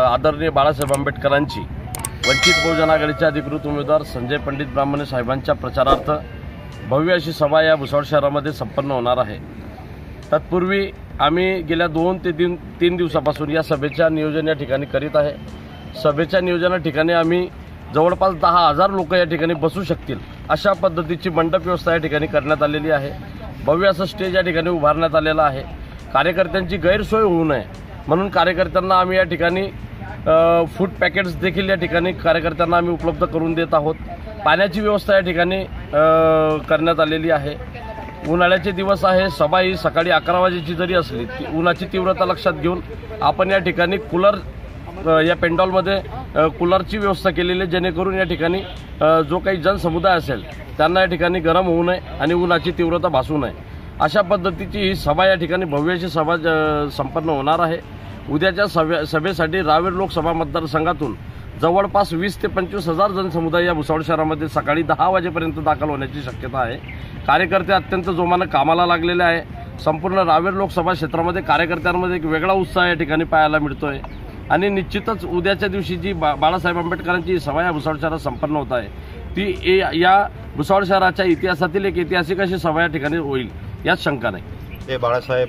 आदरणीय बाळासाहेब आंबेडकरांची वंचित बहुजन आघाडीचे अधिकृत उमेदवार संजय पंडित ब्राह्मणे साहेबांच्या प्रचारार्थ भव्य अशी सभा या भुसावळ शहरामध्ये संपन्न होणार आहे। तत्पूर्वी आम्ही गेल्या 2 ते 3 दिवसापासून या सभेच्या नियोजन या ठिकाणी करीत आहे। सभेच्या नियोजना ठिकाणी आम्ही जवळपास 10,000 लोक या ठिकाणी बसू शकतील अशा पद्धतीची मंडप व्यवस्था या ठिकाणी करण्यात आलेली आहे। भव्य असं स्टेज या ठिकाणी उभारण्यात आलेलं आहे। कार्यकर्त्यांची गैरसोय होऊ नये म्हणून कार्यकर्त्यांना आम्ही या ठिकाणी फूड पॅकेट्स देखील या ठिकाणी कार्यकर्त्यांना आम्ही उपलब्ध करून देत आहोत। पाण्याची व्यवस्था या ठिकाणी करण्यात आलेली आहे। उन्हाळ्याचे दिवस आहे, सभा ही सकाळी 11 वाजेची जरी असली उन्हाची तीव्रता लक्षात घेऊन आपण या ठिकाणी कूलर या पेंडॉलमध्ये कूलरची व्यवस्था केलेली आहे, जेणेकरून या ठिकाणी जो काही जनसमुदाय असेल त्यांना या ठिकाणी गरम होऊ नये आणि उन्हाची तीव्रता भासू नये अशा पद्धतीची ही सभा या ठिकाणी भव्यशी सभा संपन्न होणार आहे। उद्याच्या सभेसाठी रावेर लोकसभा मतदारसंघातून जवळपास 20 ते 25,000 जनसमुदाय या भुसावळ शहरामध्ये सकाळी 10 वाजेपर्यंत दाखल होण्याची शक्यता आहे। कार्यकर्ते अत्यंत जोमाने कामाला लागलेले आहे। संपूर्ण रावेर लोकसभा क्षेत्रामध्ये कार्यकर्त्यांमध्ये एक वेगळा उत्साह या ठिकाणी पाहायला मिळतोय आणि निश्चितच उद्याच्या दिवशी जी बाळासाहेब आंबेडकरांची सभा या भुसावळ शहरात संपन्न होत आहे ती या भुसावळ शहराच्या इतिहासातील एक ऐतिहासिक अशी सभा या ठिकाणी होईल यात शंका नाही। हे बाळासाहेब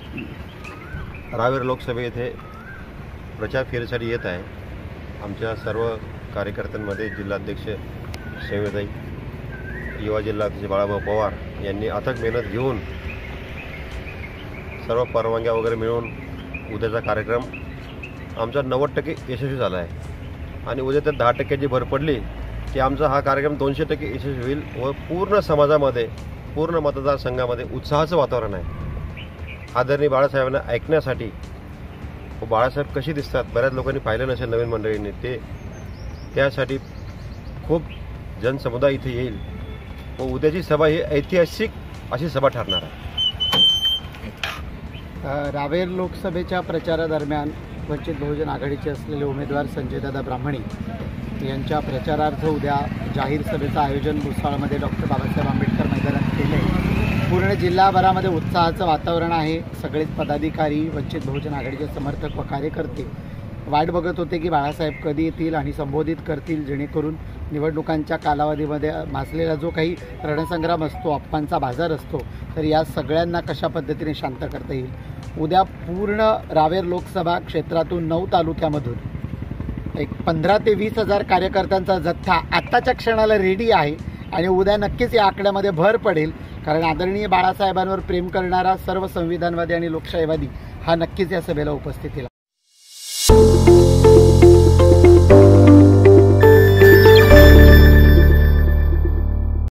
रावेर लोकसभे येथे प्रचार फेरीसाठी येत आहे। आमच्या सर्व कार्यकर्त्यांमध्ये जिल्हाध्यक्ष सेवेताई, युवा जिल्हाध्यक्ष बाळाभाऊ पवार यांनी अथक मेहनत घेऊन सर्व परवानग्या वगैरे मिळवून उद्याचा कार्यक्रम आमचा 90% यशस्वी झाला आहे आणि उद्या तर 10% भर पडली की आमचा हा कार्यक्रम 200% यशस्वी होईल व पूर्ण समाजामध्ये पूर्ण मतदारसंघामध्ये उत्साहाचं वातावरण आहे। आदरणीय बाळासाहेबांना ऐकण्यासाठी व बाळासाहेब कशी दिसतात बऱ्याच लोकांनी पाहिलं नसेल नवीन मंडळींनी त्यासाठी खूप जनसमुदाय इथे येईल व उद्याची सभा ही ऐतिहासिक अशी सभा ठरणार आहे। रावेर लोकसभेच्या प्रचारादरम्यान वंचित बहुजन आघाडीचे असलेले उमेदवार संजयदादा ब्राह्मणे यांच्या प्रचारार्थ उद्या जाहीर सभेचं आयोजन भुसावळमध्ये डॉक्टर बाबासाहेब आंबेडकर मैदानात केलं आहे। पूर्ण जिल्हाभरामध्ये उत्साहाचं वातावरण आहे। सगळेच पदाधिकारी, वंचित बहुजन आघाडीचे समर्थक व कार्यकर्ते वाट बघत होते की बाळासाहेब कधी येतील आणि संबोधित करतील, जेणेकरून निवडणुकांच्या कालावधीमध्ये भासलेला जो काही रणसंग्राम असतो, अप्पांचा बाजार असतो, तर या सगळ्यांना कशा पद्धतीने शांत करता येईल। उद्या पूर्ण रावेर लोकसभा क्षेत्रातून 9 तालुक्यामधून एक 15 ते 20,000 कार्यकर्त्यांचा जथ्था आत्ताच्या क्षणाला रेडी आहे आणि उद्या नक्कीच या आकड्यामध्ये भर पडेल, कारण आदरणीय बाळासाहेबांवर प्रेम करणारा सर्व संविधानवादी आणि लोकशाहीवादी हा नक्कीच या सभेला उपस्थित राहील।